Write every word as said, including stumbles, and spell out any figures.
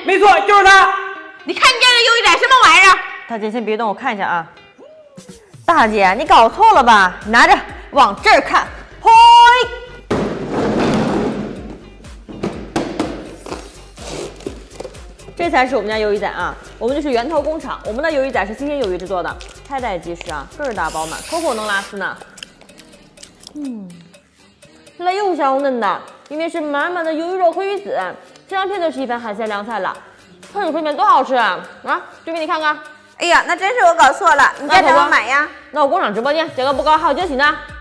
没错，就是它。 你看你家这鱿鱼仔什么玩意儿？ 大姐先别动，我看一下啊。大姐，你搞错了吧？拿着，往这儿看。嘿，这才是我们家鱿鱼仔啊！我们这是源头工厂，我们的鱿鱼仔是新鲜鱿鱼制作的，开袋即食啊，个儿大饱满，口口能拉丝呢。嗯，来又香又嫩的，里面是满满的鱿鱼肉和鱼籽，这两片都是一盘海鲜凉菜了。看你烩面多好吃啊！啊，这边你看看。 哎呀，那真是我搞错了，你家怎么买呀？ 那我工厂直播间，价格不高还有惊喜呢。